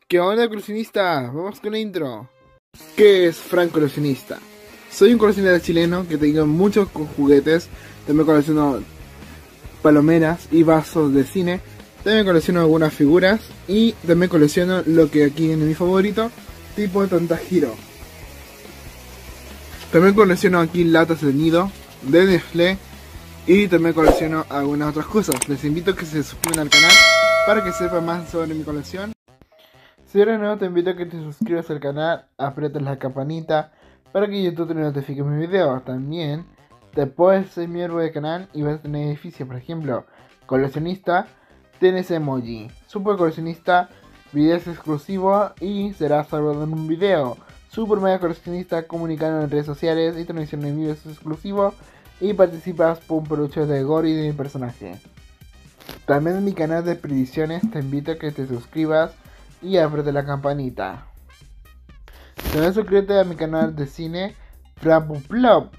¿Qué onda, coleccionista? Vamos con la intro. ¿Qué es Frank Coleccionista? Soy un coleccionista chileno que tengo muchos juguetes. También colecciono palomeras y vasos de cine. También colecciono algunas figuras. Y también colecciono lo que aquí es mi favorito, tipo Tontajiro. También colecciono aquí latas de nido, de Nestlé. Y también colecciono algunas otras cosas. Les invito a que se suscriban al canal para que sepan más sobre mi colección. Si eres nuevo, te invito a que te suscribas al canal, aprietes la campanita para que YouTube te notifique mis videos. También te puedes ser miembro del canal y vas a tener beneficios. Por ejemplo, coleccionista, tienes emoji, super coleccionista, videos exclusivos y serás salvado en un video. Super mega coleccionista, comunicando en redes sociales y transmisión en videos exclusivos y participas por un peluche de Gory de mi personaje. También en mi canal de predicciones te invito a que te suscribas y apriete la campanita. También suscríbete a mi canal de cine Frapuplop.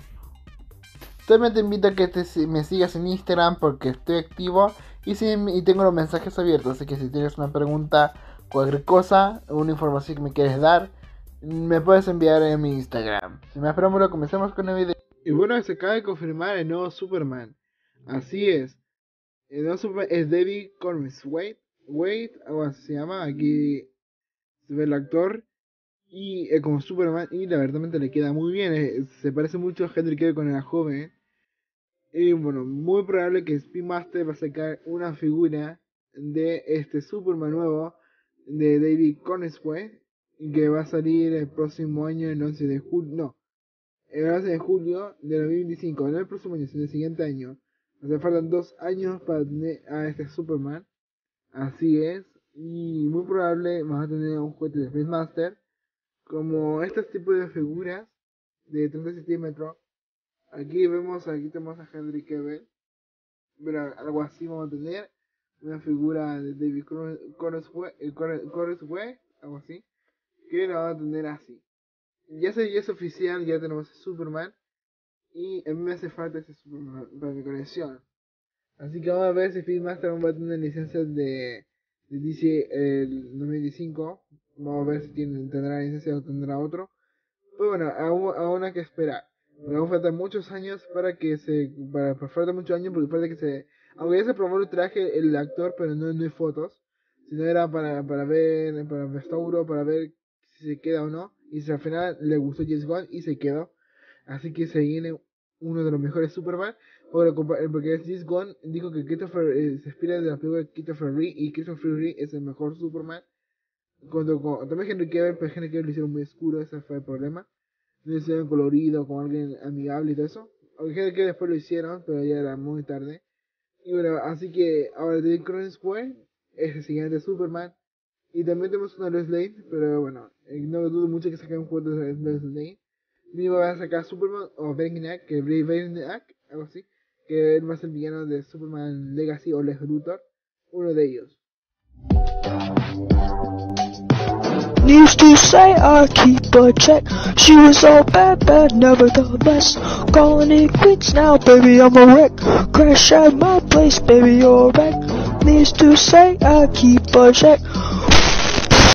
También te invito a que me sigas en Instagram porque estoy activo y tengo los mensajes abiertos. Así que si tienes una pregunta, cualquier cosa, una información que me quieres dar, me puedes enviar en mi Instagram. Sin más preámbulo, comencemos con el video. Y bueno, se acaba de confirmar el nuevo Superman. Así es. El nuevo Superman es David Corenswet. Algo así se llama. Aquí se ve el actor y como Superman, y la verdad le queda muy bien. Se parece mucho a Henry Cavill con el joven. Y bueno, muy probable que Spin Master va a sacar una figura de este Superman nuevo de David Corenswet, que va a salir el próximo año, el 11 de julio. No, el 11 de julio de 2025, no el próximo año, sino el siguiente año. O sea, faltan 2 años para tener a este Superman. Así es, y muy probable vas a tener un juguete de Space Master como estos tipos de figuras de 30 centímetros. Aquí tenemos a Henry Cavill, pero algo así vamos a tener una figura de David Corenswet, algo así, que la vamos a tener así. Ya es oficial, ya tenemos a Superman y a mí me hace falta ese Superman para mi colección. Así que vamos a ver si Speed Master va a tener licencias de DC el 2025. Vamos a ver si tendrá licencia o tendrá otro. Pero bueno, aún hay que esperar. Porque aún faltan muchos años falta muchos años porque falta que aunque ya se probó el traje el actor, pero no hay fotos. Sino era para restauro, para ver si se queda o no. Y si al final le gustó James Gunn y se quedó. Así que se viene uno de los mejores Superman. Porque James Gunn dijo que se inspira de la película de Christopher Reeve, y Christopher Reeve es el mejor Superman. También Henry Cavill, pero Henry Cavill lo hicieron muy oscuro, ese fue el problema. No lo hicieron colorido, con alguien amigable y todo eso. Aunque Henry Cavill después lo hicieron, pero ya era muy tarde. Y bueno, así que ahora David Corenswet es el siguiente Superman. Y también tenemos una Lois Lane, pero bueno, no dudo mucho que saquen un juego de Lois Lane. Mínimo van a sacar Superman o Brainiac, algo así, que él va a ser el villano de Superman Legacy o Lex Luthor, uno de ellos. Used to say I keep a check. She was all bad, never the best. Calling it quits now, baby, I'm a wreck. Crash at my place, baby, you're a wreck. Used to say I keep a check.